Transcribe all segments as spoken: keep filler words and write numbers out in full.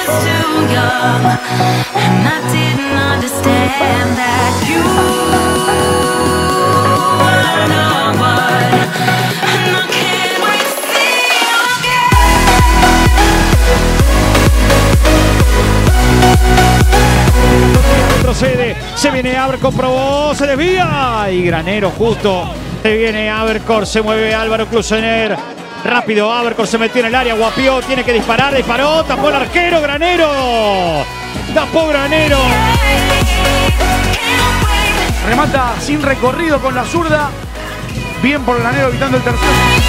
Retrocede, se viene Abercor, probó, se desvía y Granero justo. Se viene Abercor, se mueve Álvaro Klusener. Rápido, Abercor se metió en el área, guapió, tiene que disparar, disparó, tapó el arquero, Granero. Tapó Granero. Remata sin recorrido con la zurda. Bien por Granero evitando el tercero.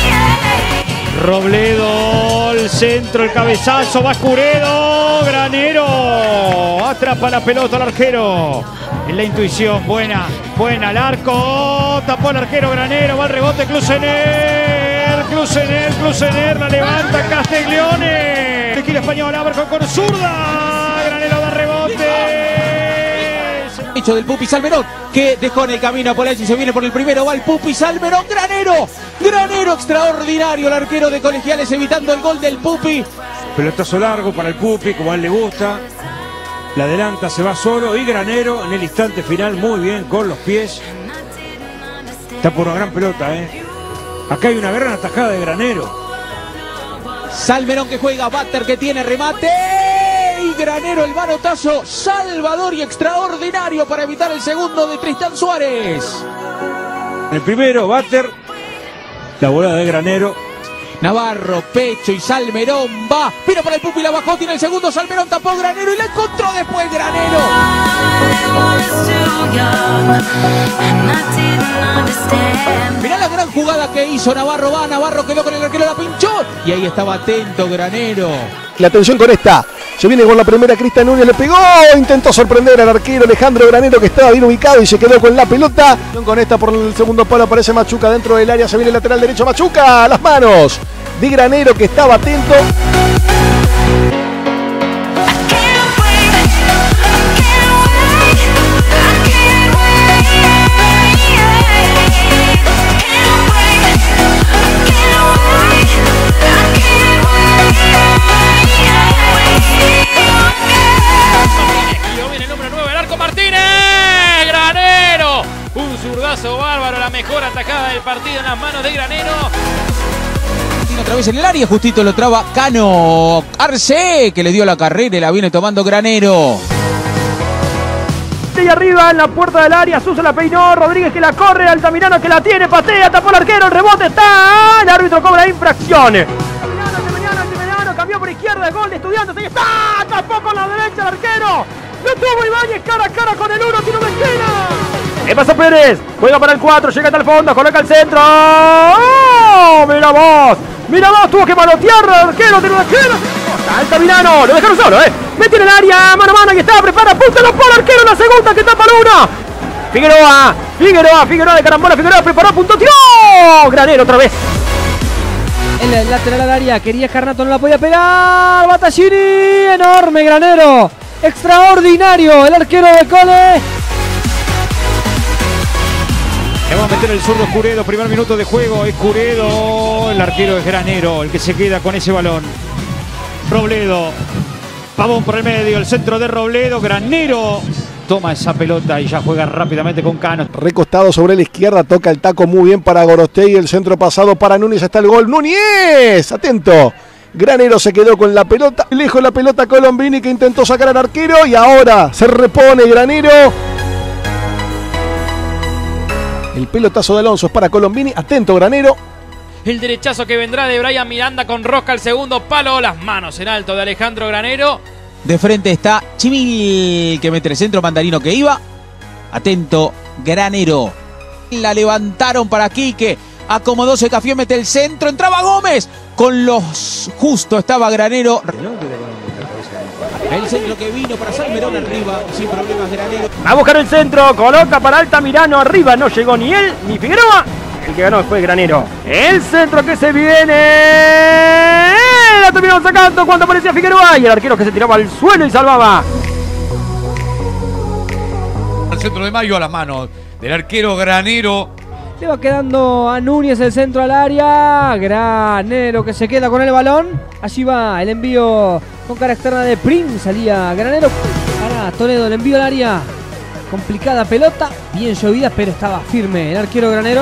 Robledo, el centro, el cabezazo, va Escuredo, Granero. Atrapa la pelota al arquero. En la intuición, buena, buena, al arco. Tapó el arquero Granero, va el rebote Klusener. Klusener, Klusener, la levanta Castiglione. Esquina español, Abercor con zurda. Granero da rebote. Hecho del Pupi Salmerón, que dejó en el camino a Polacci, se viene por el primero, va el Pupi Salmerón, Granero, Granero extraordinario, el arquero de Colegiales evitando el gol del Pupi. Pelotazo largo para el Pupi, como a él le gusta, la adelanta, se va solo y Granero en el instante final, muy bien, con los pies. Está por una gran pelota, eh. Acá hay una gran atajada de Granero. Salmerón que juega, Batter que tiene remate. Y Granero el manotazo salvador y extraordinario para evitar el segundo de Tristán Suárez. El primero, Batter, la volada de Granero. Navarro, pecho y Salmerón va. Vino para el Pupi, la bajó, tiene el segundo. Salmerón tapó Granero y la encontró después Granero. Mirá la gran jugada que hizo Navarro, va, Navarro quedó con el arquero, la pinchó. Y ahí estaba atento Granero. La atención con esta. Se viene con la primera, Cristian Núñez le pegó, intentó sorprender al arquero Alejandro Granero que estaba bien ubicado y se quedó con la pelota. Con esta por el segundo palo aparece Machuca dentro del área, se viene el lateral derecho Machuca, las manos de Granero que estaba atento. Bárbaro, la mejor atajada del partido en las manos de Granero. Tiene otra vez en el área, justito lo traba Cano Arce, que le dio la carrera y la viene tomando Granero. Y arriba en la puerta del área, Suso la peinó, Rodríguez que la corre, Altamirano que la tiene, patea, tapó el arquero, el rebote está, el árbitro cobra infracción. Altamirano, Altamirano, Altamirano, cambió por izquierda, el gol de Estudiantes, ahí está, tapó con la derecha el arquero, lo tuvo Ibáñez cara a cara con el uno, tiro de esquina. ¿Qué pasa Pérez? Juega para el cuatro, llega hasta el fondo, coloca el centro. ¡Oh! ¡Mira vos! ¡Mira vos! Tuvo que manotear al arquero, tiro de esquina. Altamirano, lo dejaron solo, ¿eh? Mete en el área, mano a mano, y está, prepara, punta, lo pone el arquero en la segunda, que tapa el uno. Figueroa, Figueroa, Figueroa de carambola, Figueroa preparó, punto, tiró. Granero otra vez. El lateral al área, quería Carnato, no la podía pegar. Battaglini, enorme Granero. Extraordinario, el arquero de Cole. Le va a meter el zurdo Escuredo, primer minuto de juego, Escuredo, el arquero es Granero, el que se queda con ese balón. Robledo, Pavón por el medio, el centro de Robledo, Granero toma esa pelota y ya juega rápidamente con Cano. Recostado sobre la izquierda, toca el taco muy bien para Gorostegui, el centro pasado para Núñez, está el gol, Núñez, atento. Granero se quedó con la pelota, lejos la pelota Colombini que intentó sacar al arquero y ahora se repone Granero. El pelotazo de Alonso es para Colombini, atento Granero. El derechazo que vendrá de Brian Miranda con rosca al segundo palo, las manos en alto de Alejandro Granero. De frente está Chimil que mete el centro, Mandarino que iba. Atento Granero. La levantaron para Quique. Acomodó Secafié, mete el centro, entraba Gómez. Con los justo estaba Granero. El centro que vino para Salmerón arriba, sin problemas Granero. Va a buscar el centro, coloca para Altamirano arriba, no llegó ni él ni Figueroa. El que ganó fue Granero. El centro que se viene. La terminaron sacando cuando aparecía Figueroa. Y el arquero que se tiraba al suelo y salvaba. El centro de Mayo a las manos del arquero Granero. Le va quedando a Núñez el centro al área. Granero que se queda con el balón. Allí va el envío con cara externa de Prim. Salía Granero para Toledo. El envío al área. Complicada pelota. Bien llovida, pero estaba firme el arquero Granero.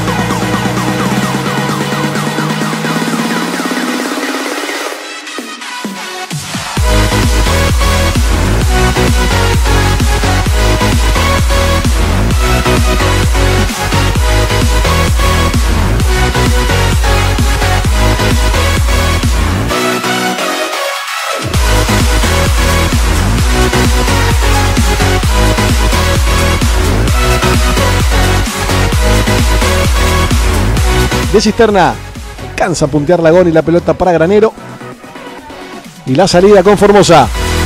De Cisterna alcanza a puntear Lagón y la pelota para Granero. Y la salida con Formosa.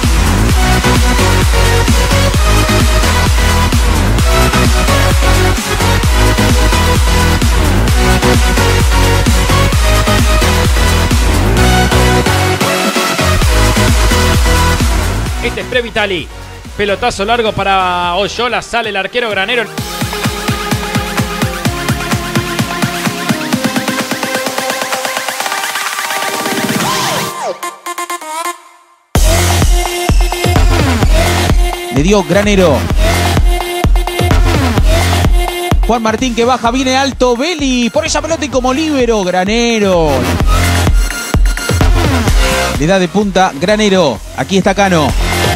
Este es Previtali. Pelotazo largo para Oyola. Sale el arquero Granero. Le dio Granero. Juan Martín que baja, viene alto. Beli por esa pelota y como líbero. Granero. Le da de punta Granero. Aquí está Cano.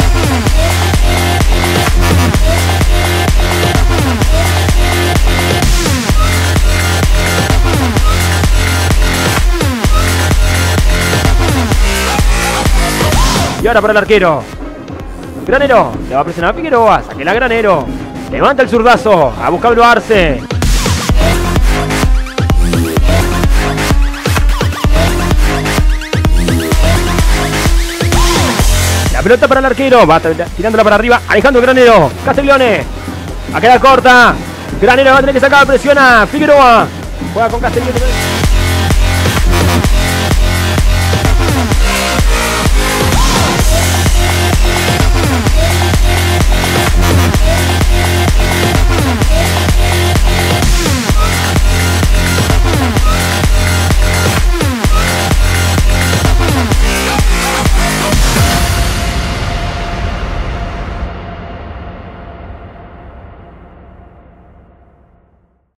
Y ahora para el arquero. Granero, le va a presionar a Figueroa, saque la Granero. Levanta el zurdazo, a buscarlo a Arce. La pelota para el arquero, va tirándola para arriba, Alejandro Granero. Castiglione, va a quedar corta. Granero va a tener que sacar, presiona Figueroa. Juega con Castiglione.